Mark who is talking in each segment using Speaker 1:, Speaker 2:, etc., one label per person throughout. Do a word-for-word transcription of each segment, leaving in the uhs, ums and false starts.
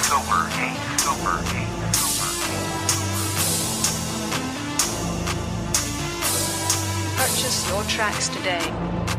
Speaker 1: Super eight, Super eight.
Speaker 2: Purchase your tracks today.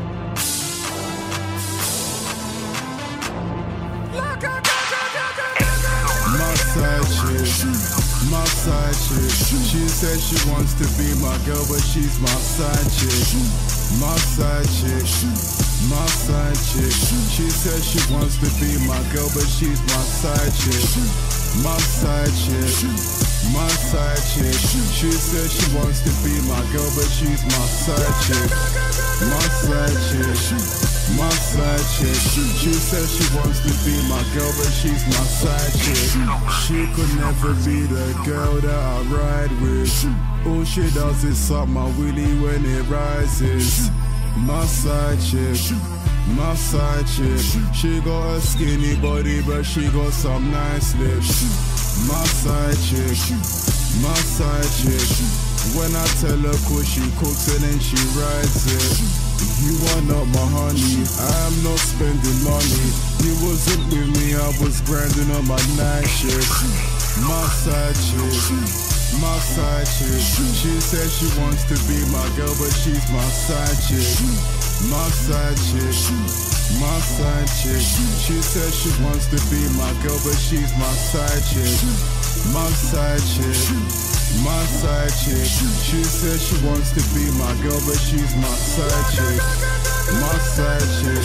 Speaker 3: My side chick, my side chick. She says she wants to be my girl, but she's my side chick. My side chick, my side chick. She says she wants to be my girl, but she's my side chick. My side chick, my side chick. She says she wants to be my girl, but she's my side chick. My side chick, my side chick. She says she wants to be my girl, but she's my side chick. She could never be the girl that I ride with. All she does is suck my willy when it rises. My side chick, my side chick. She got a skinny body, but she got some nice lips. My side chick, my side chick. When I tell her cook, she cooks and then she rides it. You are not my honey, I am not spending money. You wasn't with me, I was grinding on my night shift. My side chick, my side chick. She says she wants to be my girl, but she's my side chick. My side chick, my side chick. She says she wants to be my girl, but she's my side chick. My side chick, my side chick. She says she wants to be my girl, but she's my side chick. My side chick,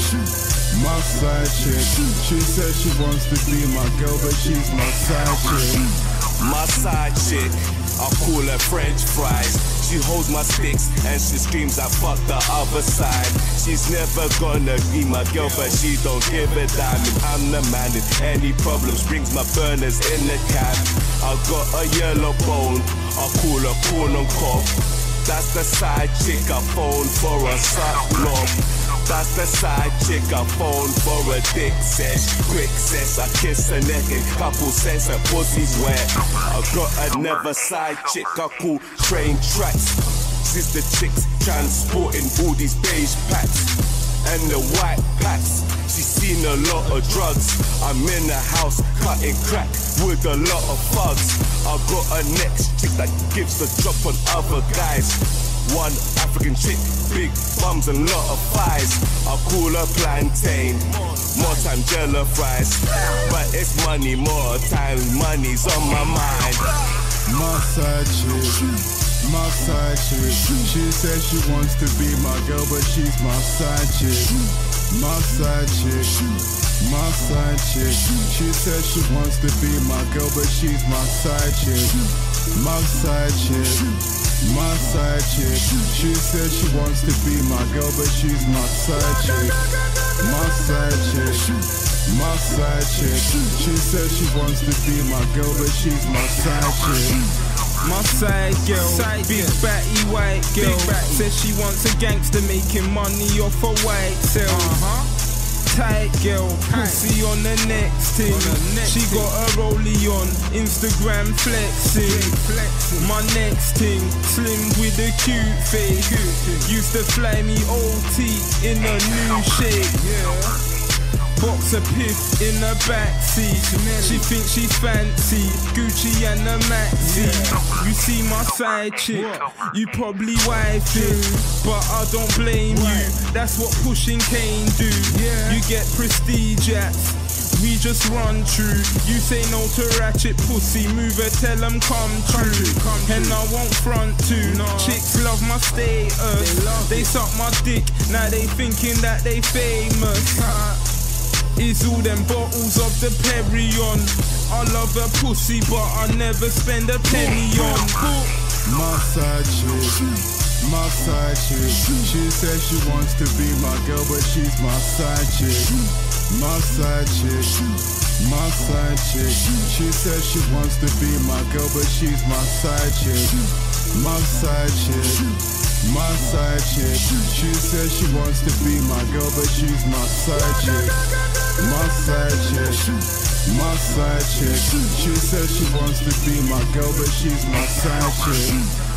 Speaker 3: my side chick. She says she wants to be my girl, but she's my side chick.
Speaker 4: My side chick, I call her French fries. She holds my sticks and she screams I fuck the other side. She's never gonna be my girl, but she don't give a damn. And I'm the man in any problems, brings my burners in the cab. I got a yellow bone, I call her corn on cob. That's the side chick I phone for a suck knob. That's the side chick I phone for a dick sesh. Quick sesh, I kiss her neck and couple says her pussy's wet. I got another side chick I call train tracks. She's the chicks transporting all these beige packs and the white packs. She's seen a lot of drugs. I'm in the house cutting crack with a lot of thugs. I got a next chick that gives the drop on other guys. One African chick, big bums and lot of thighs. I call her plantain, more time jello fries. But it's money, more time, money's on my mind.
Speaker 3: My side chick, my side chick. She says she wants to be my girl, but she's my side chick. My side chick, my side chick. She says she wants to be my girl, but she's my side chick. My side chick, my side chick. She says she wants to be my girl, but she's my side chick. My side chick, my side chick. She says she wants to be my girl, but she's my side chick.
Speaker 5: My side girl, side big girl. Batty white girl, batty. Says she wants a gangster making money off her white cells. Uh-huh. Tight girl, pussy on the next thing. She got a rollie on, Instagram flexing. My next thing, slim with a cute face. Used to fly me O T in a new shape. Box of piff in the backseat. She thinks she's fancy, Gucci and the Maxi. You see my side chick, you probably wife it, but I don't blame you. That's what pushing Kane do. You get prestige at, we just run through. You say no to ratchet pussy, move her, tell them come true. And I won't front too. Chicks love my status, they suck my dick, now they thinking that they famous. It's all them bottles of the Perry on. I love a pussy, but I never spend a penny on.
Speaker 3: My side chick, my side chick. She says she wants to be my girl, but she's my side chick. My side chick, my side chick. She says she wants to be my girl, but she's my side chick. My side chick, my side chick. She says she wants to be my girl, but she's my side chick. My side chick, my side chick. She says she wants to be my girl, but she's my side chick.